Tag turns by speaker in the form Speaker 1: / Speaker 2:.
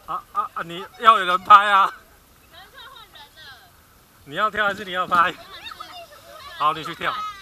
Speaker 1: 你要有人拍啊！你要跳还是你要拍？好，你去跳。